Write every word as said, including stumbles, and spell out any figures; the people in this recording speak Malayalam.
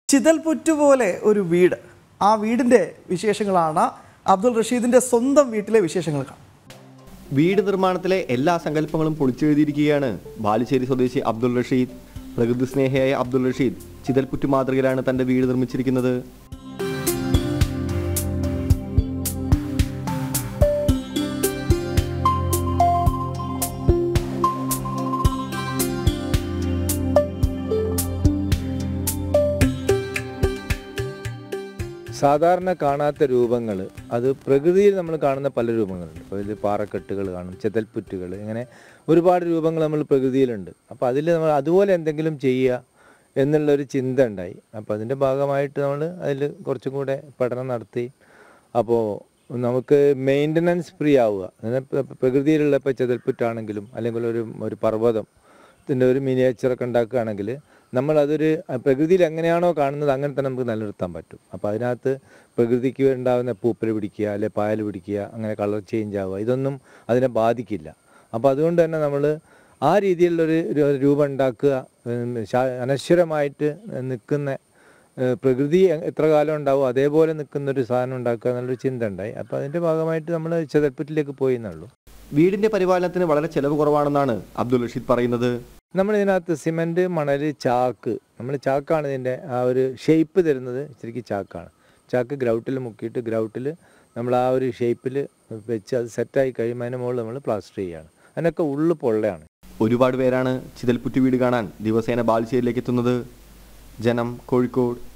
ചിതൽപുറ്റു പോലെ ഒരു വീട്, ആ വീടിൻ്റെ വിശേഷങ്ങളാണ് അബ്ദുൾ റഷീദിൻ്റെ സ്വന്തം വീട്ടിലെ വിശേഷങ്ങൾ. വീട് നിർമ്മാണത്തിലെ എല്ലാ സങ്കല്പങ്ങളും പൊളിച്ചെഴുതിയിരിക്കുകയാണ് ബാലുശ്ശേരി സ്വദേശി അബ്ദുൾ റഷീദ്. പ്രകൃതി സ്നേഹിയായ അബ്ദുൾ റഷീദ് ചിതൽപുറ്റു മാതൃകയിലാണ് തൻ്റെ വീട് നിർമ്മിച്ചിരിക്കുന്നത്. സാധാരണ കാണാത്ത രൂപങ്ങൾ, അത് പ്രകൃതിയിൽ നമ്മൾ കാണുന്ന പല രൂപങ്ങളുണ്ട്. അപ്പോൾ ഇതിൽ പാറക്കെട്ടുകൾ കാണും, ചിതൽപുറ്റുകൾ, ഇങ്ങനെ ഒരുപാട് രൂപങ്ങൾ നമ്മൾ പ്രകൃതിയിലുണ്ട്. അപ്പോൾ അതിൽ നമ്മൾ അതുപോലെ എന്തെങ്കിലും ചെയ്യുക എന്നുള്ളൊരു ചിന്ത ഉണ്ടായി. അപ്പോൾ അതിൻ്റെ ഭാഗമായിട്ട് നമ്മൾ അതിൽ കുറച്ചും കൂടെ പഠനം നടത്തി. അപ്പോൾ നമുക്ക് മെയിൻ്റനൻസ് ഫ്രീ ആവുക. പ്രകൃതിയിലുള്ള ഇപ്പോൾ ചിതൽപുറ്റാണെങ്കിലും അല്ലെങ്കിൽ ഒരു ഒരു പർവ്വതത്തിൻ്റെ ഒരു മിനിയേച്ചറൊക്കെ ഉണ്ടാക്കുകയാണെങ്കിൽ നമ്മളതൊരു പ്രകൃതിയിൽ എങ്ങനെയാണോ കാണുന്നത് അങ്ങനെ തന്നെ നമുക്ക് നിലനിർത്താൻ പറ്റും. അപ്പോൾ അതിനകത്ത് പ്രകൃതിക്ക് ഉണ്ടാകുന്ന പൂപ്പൽ പിടിക്കുക, അല്ലെ പായൽ പിടിക്കുക, അങ്ങനെ കളർ ചേഞ്ച് ആവുക, ഇതൊന്നും അതിനെ ബാധിക്കില്ല. അപ്പോൾ അതുകൊണ്ട് തന്നെ നമ്മൾ ആ രീതിയിലുള്ളൊരു രൂപം ഉണ്ടാക്കുക, അനശ്വരമായിട്ട് നിൽക്കുന്ന പ്രകൃതി എത്ര കാലം ഉണ്ടാവും അതേപോലെ നിൽക്കുന്നൊരു സാധനം ഉണ്ടാക്കുക എന്നുള്ളൊരു ചിന്ത ഉണ്ടായി. അപ്പോൾ അതിൻ്റെ ഭാഗമായിട്ട് നമ്മൾ ചിതൽപുറ്റിലേക്ക് പോയി എന്നുള്ളൂ. വീടിൻ്റെ പരിപാലനത്തിന് വളരെ ചിലവ് കുറവാണെന്നാണ് അബ്ദുൾ റഷീദ് പറയുന്നത്. നമ്മളിതിനകത്ത് സിമൻറ്റ്, മണൽ, ചാക്ക്, നമ്മൾ ചാക്കാണ് ഇതിൻ്റെ ആ ഒരു ഷേപ്പ് തരുന്നത്. ശരിക്കും ചാക്കാണ്. ചാക്ക് ഗ്രൗട്ടിൽ മുക്കിയിട്ട് ഗ്രൗട്ടിൽ നമ്മൾ ആ ഒരു ഷേപ്പിൽ വെച്ച് അത് സെറ്റായി കഴിയുമ്പോൾ അതിന് മുകളിൽ നമ്മൾ പ്ലാസ്റ്റർ ചെയ്യുകയാണ്. അതിനൊക്കെ ഉള്ളു പൊള്ളയാണ്. ഒരുപാട് പേരാണ് ചിതൽപുറ്റു വീട് കാണാൻ ദിവസേന ബാലുശ്ശേരിയിലേക്ക് എത്തുന്നത്. ജനം, കോഴിക്കോട്.